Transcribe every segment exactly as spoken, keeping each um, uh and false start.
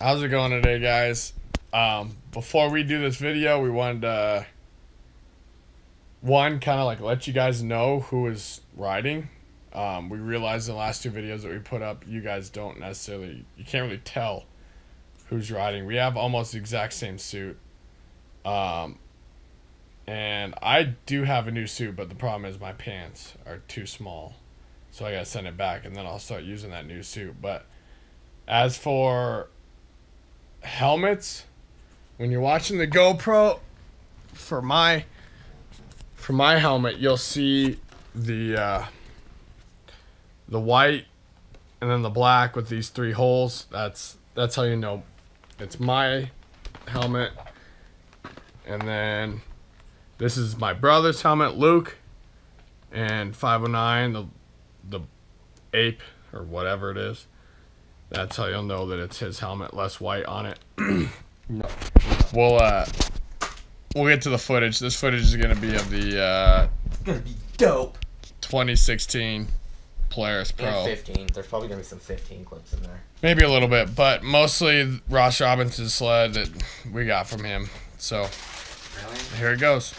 How's it going today, guys? Um, before we do this video, we wanted to, one, kind of like let you guys know who is riding. Um, we realized in the last two videos that we put up, you guys don't necessarily, you can't really tell who's riding. We have almost the exact same suit. Um, and I do have a new suit, but the problem is my pants are too small. So I gotta send it back, and then I'll start using that new suit. But as for helmets, when you're watching the GoPro, for my for my helmet, you'll see the uh, the white and then the black with these three holes. That's that's how you know it's my helmet. And then this is my brother's helmet, Luke, and five oh nine, the the ape or whatever it is. That's how you'll know that it's his helmet, less white on it. No. We'll uh we'll get to the footage. This footage is gonna be of the uh It's gonna be dope. twenty sixteen Polaris Pro. And fifteen. There's probably gonna be some fifteen clips in there. Maybe a little bit, but mostly Ross Robinson's sled that we got from him. So Really? here it goes.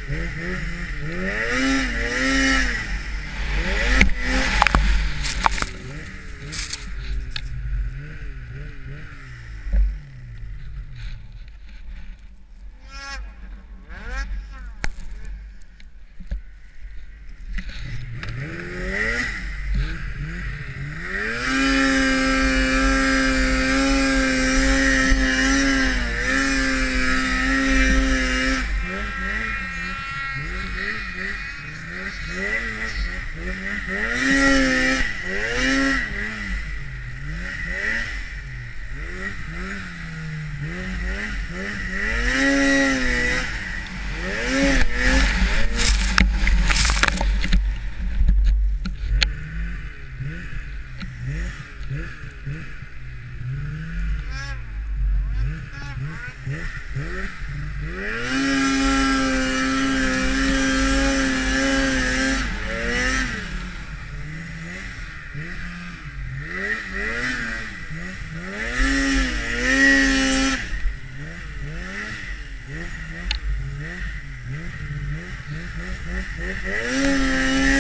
Mm-hmm.